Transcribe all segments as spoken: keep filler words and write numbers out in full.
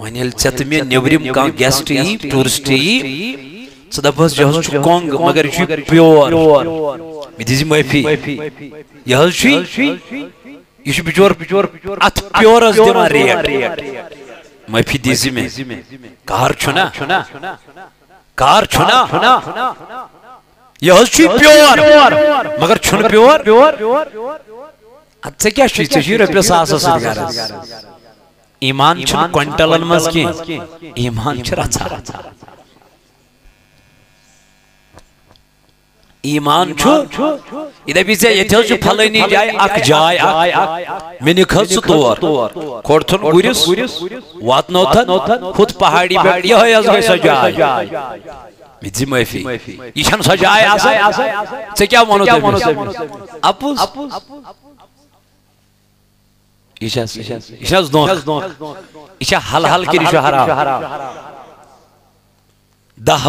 وہن یل ژت میں نیبرم کان گیسٹ ای ٹورسٹ ای ژٕ دپس یہ حظ چھُ کۄنٛگ مگر یہ چھُ پیور مےٚ دِزِ معٲفی یہ حظ چھُے یہ چھُ بچور اتھ پیورس دِوان ریٹ معٲفی دِزِ مےٚ کار چھُنا کار چھُنا یہ حظ چھُے پیور مگر چھُنہٕ پیور ژےٚ کیٛاہ چھُے ژےٚ چھُے رۄپیس ساسس سۭتۍ غرض ایمان چھُنہٕ کوینٹلن منٛز کینٛہہ ایمان چھُ رژھا ایمان چھُ یہِ دپی ژےٚ ییٚتہِ حظ چھُ فلٲنی جایہِ اکھ جاے اکھ مےٚ نِکھ حظ ژٕ تور کھوٚڑتھُن گُرِس واتنوتھن ہُتھ پہاڑی پٮ۪ٹھ یِہوٚے حظ گٔے سۄ جاے مےٚ دِ معٲفی یہِ چھَنہٕ سۄ جاے آسان ژےٚ کیٛاہ ووٚنُتھ أمِس اپُز یہ چھا دھوکہ یہ چھا حل حل کِنہٕ یہِ چھُ حرام دہ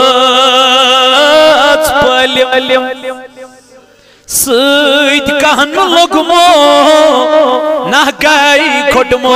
بٲژ پٔلِم سۭتۍ کہنہٕ لوٚگمو نہ گٔے کھوٚٹمو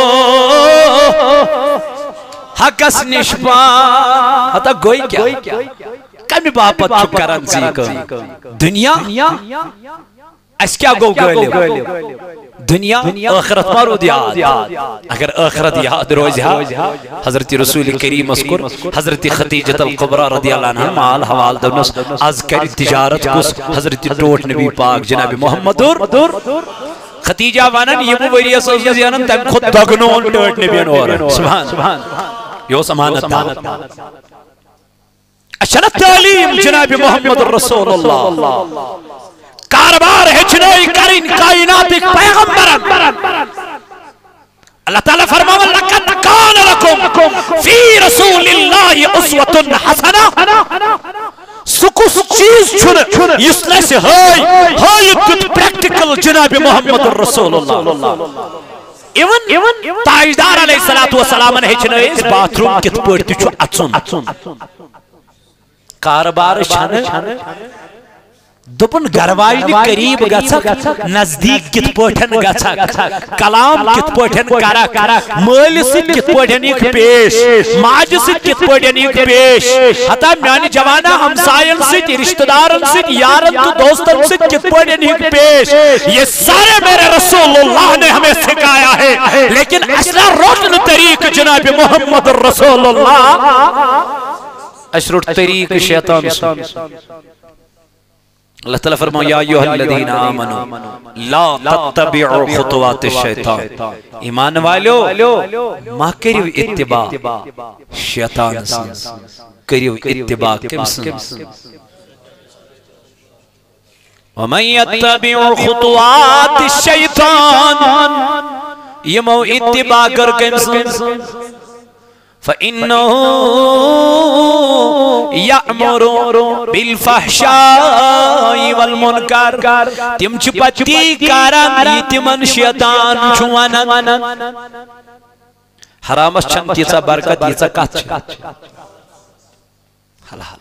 حقس نِش پا ہتا گوٚے کیٛاہ کمہِ باپت چھُ کران ژٕ یہِ کٲم دُنیا اس کیا گو غٲلب دنیا آخرت ما رود یاد اگر آخرت یاد روز حضرت رسول کریم اسکر حضرت خدیجہ القبرہ رضی اللہ عنہ مال حوال دونس از کری تجارت کس حضرت ٹوٹ نبی پاک جناب محمد خدیجہ وانن یہ وریہ سوزی انن تم خود دگنون ٹوٹ نبی اور سبحان یہ امانت دار اشرف تعلیم جناب محمد رسول اللہ کاربار ہے چنائی کرین کائنات ایک پیغمبرن اللہ تعالیٰ فرماوا لَقَدْ كَانَ لَكُمْ فِي رَسُولِ اللَّهِ أُسْوَةٌ حَسَنَةٌ سکس چیز چھن یس نس ہائی ہائی کت پریکٹیکل جناب محمد رسول اللہ ایون تاجدار علیہ السلام ہے چنائیس باتھ روم کت پڑتی چھو اچھن کاربار چھن دپن گرواجنی قریب گچھک نزدیک کت پوٹھن گچھک کلام کت پوٹھن کرک مال سید کت پوٹھن ایک پیش ماج سید کت پوٹھن ایک پیش حتی میانی جوانا ہمسائن سید رشتہ دارن سید یارن تو دوستن سید کت پوٹھن ایک پیش یہ سارے میرے رسول اللہ نے ہمیں سکھایا ہے لیکن اصلا روٹن طریق جناب محمد رسول اللہ اشرٹ طریق شیطان سن اللہ تعالیٰ فرمایا یا ایوہ الذین آمنوا لا تتبعوا خطوات الشیطان ایمان والو ما کریو اتباع شیطان سن کریو اتباع کم سن ومن يتبع خطوات الشیطان یمو اتباع کر کم سن فَإِنَّهُ يَأْمُرُ بِالْفَحْشَاءِ وَالْمُنْكَرِ تم چھ پتی کاران یہ تمن شیطان چھوانن حرامس چھن تیسا برکت تیسا کت چھ حل حل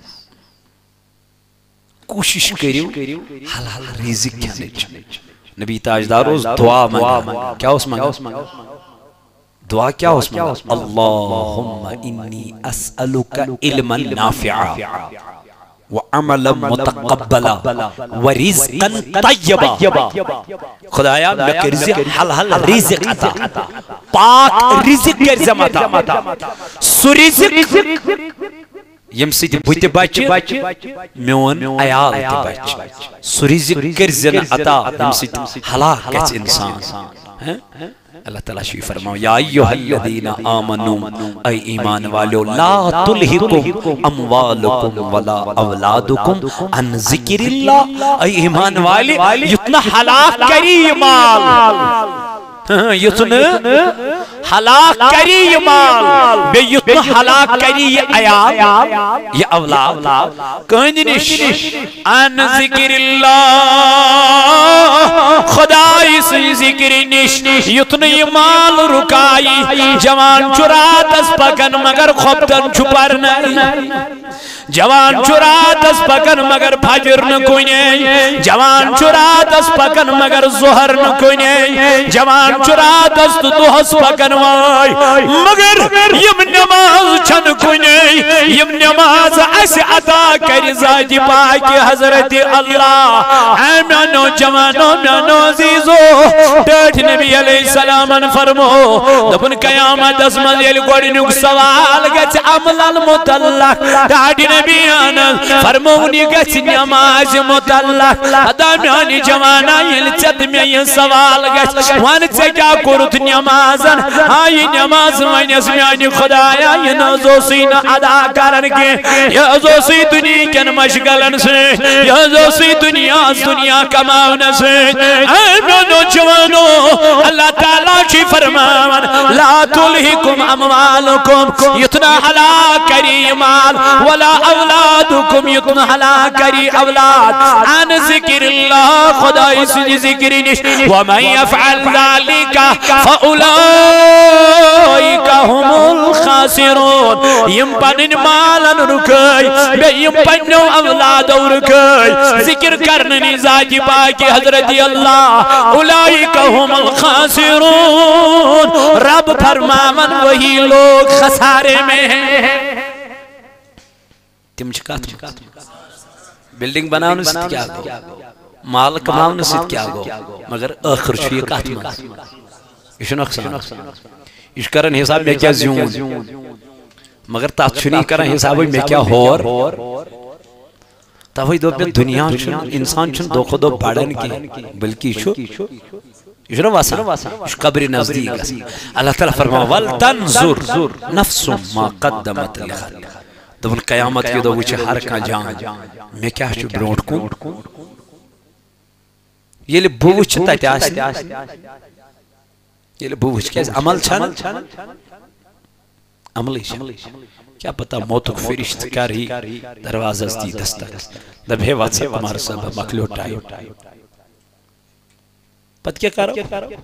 کوشش کریو حل حل رزق کھانے چھ نبی تاجدار اس دعا مانگا کیا اس مانگا دعا کیا اس میں اللہم انی اسألک علما نافعا وعملا متقبلا ورزقا طیبا خدایا میں رزق حل حل رزق عطا پاک رزق کرزم عطا سو رزق یم سید بوت بچ میون عیال تی بچ سو رزق کرزن عطا یم سید حلاک گژھِ انسان اللہ تعالیٰ شوی فرماؤ یا ایوہ الذین آمنوا اے ایمان والو لا تلہکم اموالکم ولا اولادکم عن ذکر اللہ اے ایمان والے یتنا حلاک کری مال یتنا حلاک کری مال بے یتنا حلاک کری عیال یہ اولاد کہنی نش عن ذکر اللہ خدای سے ذکر نش یتنا یہ مال رکائی جوان چرات اس پکن مگر خوبتن چھپر نہیں جوان چرات اس پکن مگر فجر نکونے جوان چرات اس پکن مگر ظہر نکونے جوان چرات اس دوہس پکن وائی مگر یم نماز چھن کنے یم نماز اس عطا کر ذات پاک حضرت اللہ اے میانو جوانو میانو عزیزو ڈیٹھ نبی علیہ السلام فرمو دپن قیامت اس منزل گوڑنک سوال گچ عمل المتلق ڈاڑی نبی آنا فرمونی گچ نماز متلق ادا میانی جوانا یل چد میں یہ سوال گچ وان سے کیا کرت نمازن آئی نماز وینس میانی خدایا یہ نوزوسی نہ ادا کرن کے یہ ازوسی دنیا کن مشغلن سے یہ ازوسی دنیا دنیا کماؤن سے اے میانو جوانو اللہ تعالیٰ چی فرمان لا تلہکم اموالکم یتنا حلا کری مال ولا اولادکم یتنا حلا کری اولاد عن ذکر اللہ خدا اس ذکر نش ومن یفعل ذالک فاولائک هم الخاسرون یم پنن مالن رکھائی بے یم پنو اولاد رکھائی ذکر کرنی ذات پاک حضرت اللہ اولائک هم الخاسرون رب فرماون وہی لوگ خسارے میں ہیں تم چکات بلڈنگ بناؤن سے کیا گو مال کماؤن سے کیا گو مگر آخر چھوئی کات من یہ نقصان یہ کرن حساب میں کیا زیون مگر تات چھنی کرن حساب میں کیا ہور تاوی دو میں دنیا چھن انسان چھن دو خودو بڑھن کی بلکی چھو یہ چھو واسا یہ قبر نزدیک اللہ تعالیٰ فرما وَلْتَنْزُرْ نَفْسُ مَا قَدَّمَتْ لِغَدْ دبن قیامت کی دو وچے ہر کا جان میں کیا چھو بروٹ کو یہ لئے بوچ تیتے آستے یہ لئے بوچ کیسے عمل چھن عملی چھن کیا پتا موتک فرشت کاری دروازہ دی دستک دب ہے واتسا ہمارا سب مکلو ٹائی پت کیا کرو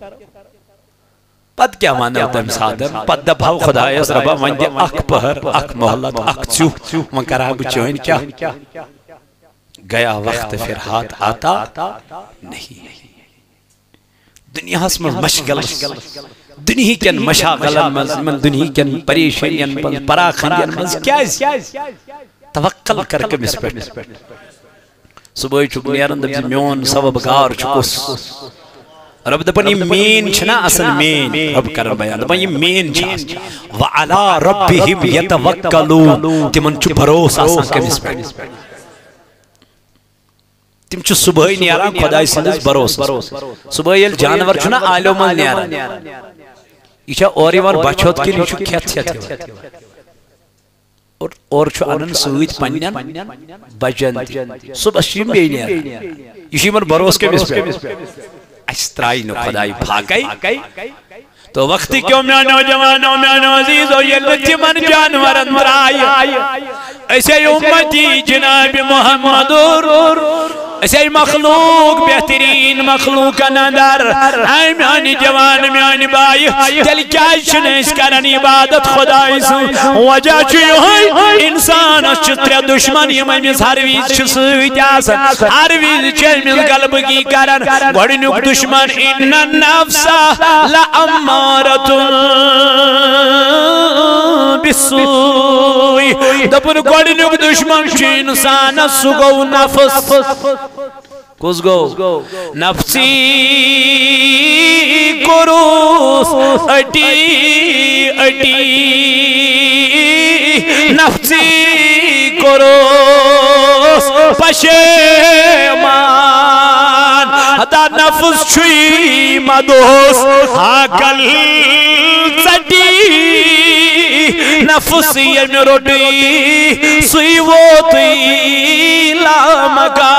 پت کیا مانا دم سادم پت دبھاو خدایس ربا من دی اک پہر اک محلت اک چوہ من کراب چوہن کیا گیا وقت پھر ہاتھ آتا نہیں دنیا اس میں مشغل دنیا کن مشاغلن من دنیا کن پریشنین من پراخنین من کیا توقل کر کے مس پر صبح چک نیرن دب میون سبب گار چکس رب دپن یہ مین چھنا اصل مین رب کرن بیان دپن یہ مین چھاس وَعَلَىٰ رَبِّهِمْ يَتَوَكَّلُونَ تمن چو بھروس آسان کمیس پر تم چو صبح نیاران خدای سندس بھروس صبح یل جانور چھنا آلو من نیاران یہ چھا اوری وار بچھوت کی لیچو کھیت کھیت اور چھو انن سویت پنین بجن صبح شیم بے نیاران یہ شیمن بھروس کمیس پر اشترائی نو خدای بھاگئی تو وقتی کیوں میں نوجوانوں میں عزیزو یہ لچی من جانور اندر آئی ایسے امتی جناب محمد ایسے مخلوق بہترین مخلوق اندر اے میانی جوان میانی بائی دل کیا شنے اس کرن عبادت خدای سو وجہ چوئی ہوئی انسان چتر دشمن یہ میمیز ہر ویز چسویت آسن ہر ویز چیمیز قلب کی کرن گوڑنک دشمن ان النفس لأمارت بسوئی دپن گوڑنک دشمن چی انسان سگو نفس کس گو نفسی کروس اٹی اٹی نفسی کروس پشیمان حتا نفس چھوئی مدوس حاکل زٹی نفسی یم روٹی سوئی ووتی لامکا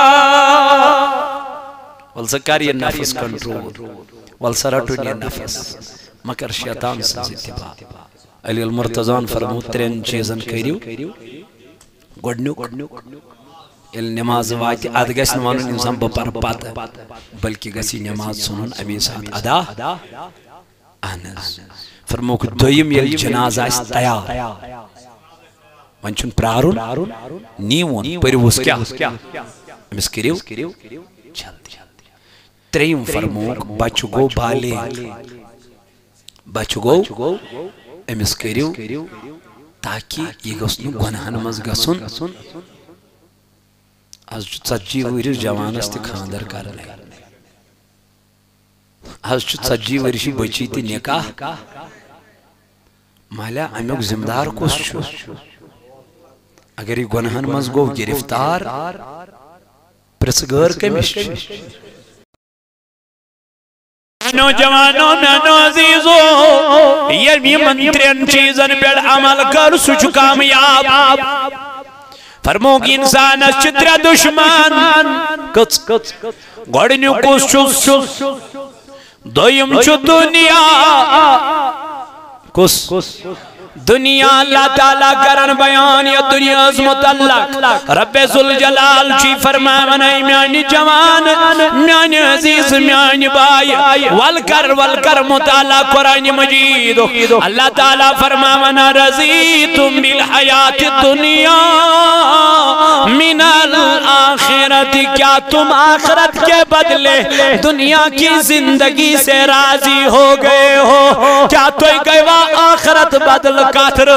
والسکار یہ نفس کنٹرول والسرٹون یہ نفس مکر شیطان سنز اتباع علی المرتضان فرمو ترین چیزن کریو گوڑنوک il نماز واتی اد گس نوانن انسان بپر پات بلکہ گسی نماز سنن امی ساتھ ادا انز فرموک دویم یل جنازہ اس تیار ونچن پرارون نیون پریوس کیا امس کریو جلدی تریم فرموک بچ گو بالے بچ گو امس کریو تاکہ یہ گسنو گناہن مز گسن از ژتجی ورس جوانس تہ خاندر کرنے از ژتجی ورش بچی تہ نکاح مالا امیک ذمہ دار کس اگر یہ گناہن مز گو گرفتار پرس غیر کمش نوجوانوں نانو عزیزو یہ منترین چیزن پر عمل کر سچ کامیاب فرمو کی انسان چتر دشمن کچ گوڑنیو کس چس دویم چو دنیا کس دنیا اللہ تعالیٰ کرن بیان یا دنیا از متعلق رب ذوالجلال چی فرمائے میانی جوان میانی عزیز میانی بائی والکر والکر مطالعہ قرآن مجید اللہ تعالیٰ فرمائے رضیتم بالحیات الدنیا من الآخرت کیا تم آخرت کے بدلے دنیا کی زندگی سے راضی ہو گئے ہو کیا تو گئے آخرت بدل کاتر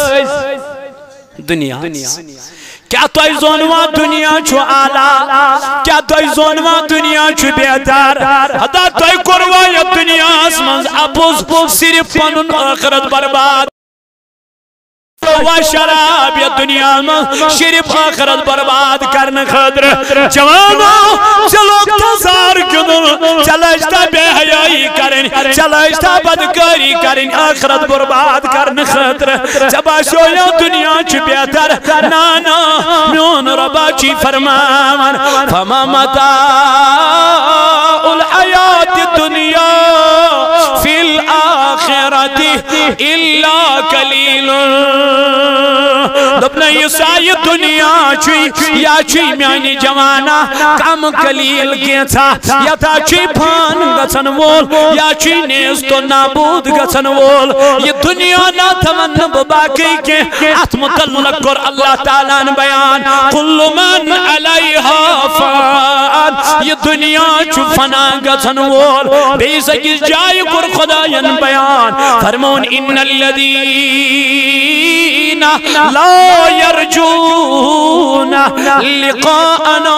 دنیا کیا تو زونوا دنیا چھو آلہ کیا تو زونوا دنیا چھو بیدار حدا تو کروا یا دنیا اسمانز اپوز صرف پنن آخرت برباد و شراب یا دنیا میں شریف آخرت برباد کرنے خدر جوانو چلو تزار کنو چلشتا بے حیائی کریں چلشتا بدکاری کریں آخرت برباد کرنے خدر جبا شویا دنیا چی بیتر نانا میون ربا چی فرمان فما متاع الحیات دنیا فی الآخرت الا قلیل دبنا یسائی دنیا چی یا چی میانی جوانا کم قلیل کے تھا یا تا چی پان گسن وول یا چی نیست و نابود گسن وول یہ دنیا نا تمن باقی کے ات متعلق کر اللہ تعالیٰ نے بیان کل من علیہا فان یہ دنیا چی فنا گسن وول بے سکیز جائے کر خدایان بیان فرمون ان الذین لا يرجون لقاءنا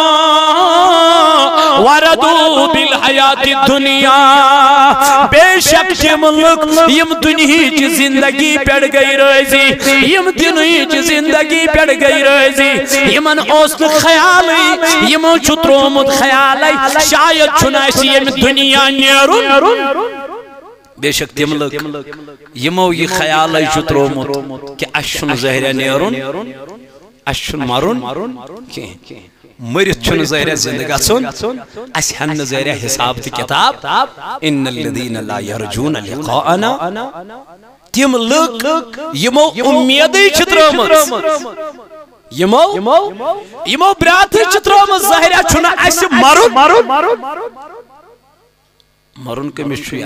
وردوا بالحیات الدنیا بے شک ملک یم دنہی چی زندگی پیڑ گئی رہزی یم دنہی چی زندگی پیڑ گئی رہزی یمن اوست خیالی یمو چھترومت خیالی شاید چنائسی یم دنیا نیرون بے شک تملک یمو یہ خیال ہے جترومت کہ اشن زہرہ نیرون اشن مرون مرت چھن زہرہ زندگا سن اس ہن زہرہ حساب تی کتاب ان الذین لا یرجون لقاءنا تملک یمو امیدی چھترومت یمو یمو براتی چھترومت زہرہ چھن اس مرون مرون کے مشویا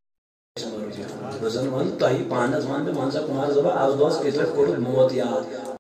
رزن ون تاہی پانس ون پہ منسا کمار زبا از دوست کتر کورد موت یاد